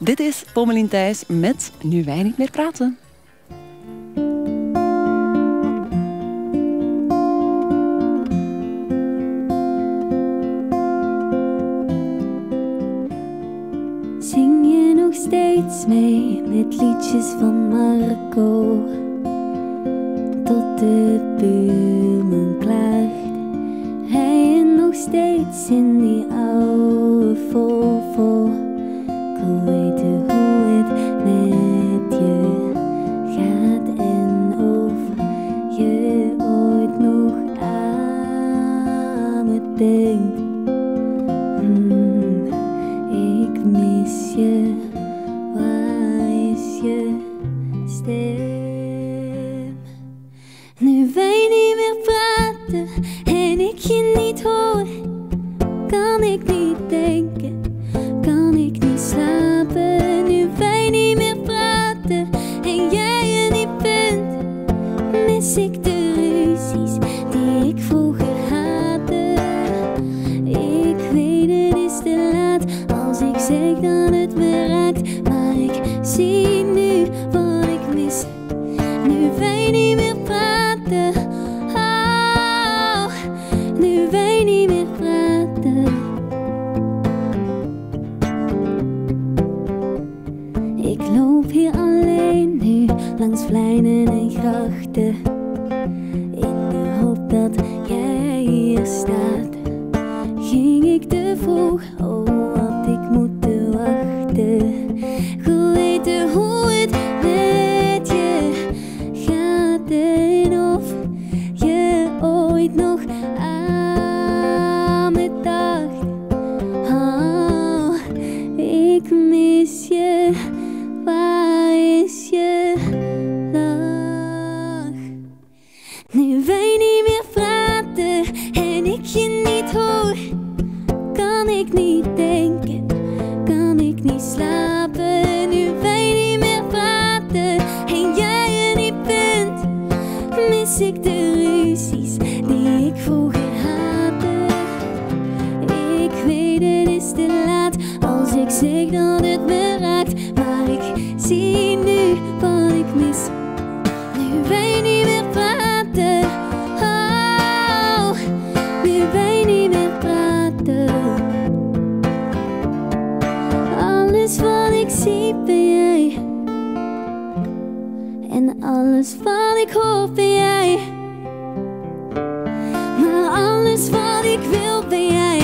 Dit is Pommelien Thijs met Nu wij niet meer praten. Zing je nog steeds mee met liedjes van Marco? Tot de buurman klaagt. Hij en nog steeds in die oude Volvo. Ik wil weten hoe het met je gaat en of je ooit nog aan me denkt. Ik mis je, waar is je stem? Nu wij niet meer praten en ik je niet hoor, kan ik niet denken, kan ik niet slapen. Nu wij niet meer praten en jij er niet bent, mis ik de ruzies die ik vroeger haatte. Ik weet het is te laat als ik zeg dat het me raakt, maar ik zie nu wat ik mis. Nu wij niet meer praten, oh, nu wij niet meer praten. Ik loop hier alleen nu langs pleinen en grachten, in de hoop dat jij hier staat. Ging ik te vroeg, oh had ik moeten wachten. Geweten hoe het met je gaat en of je ooit nog aan me dacht. Oh, ik mis je, waar is je lach? Nu wij niet meer praten en ik je niet hoor, kan ik niet denken, kan ik niet slapen. Nu wij niet meer praten en jij er niet bent, mis ik de ruzies die ik vroeger haatte. Ik weet het is te laat als ik zeg dat het me raakt, maar ik zie nu wat ik mis. Nu wij niet meer praten, oh, nu wij niet meer praten. Alles wat ik zie ben jij, en alles wat ik hoor ben jij, maar alles wat ik wil ben jij.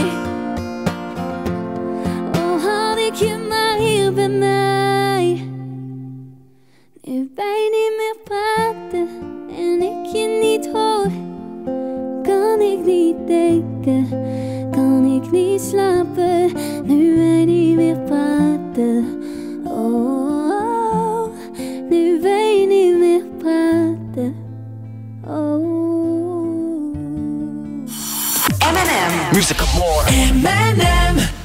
Oh, had ik je maar hier bij mij. Nu wij niet meer praten en ik je niet hoor, kan ik niet denken, kan ik niet slapen. Nu wij niet meer praten, oh, nu wij niet meer praten, oh. M&M. Music of more. M&M.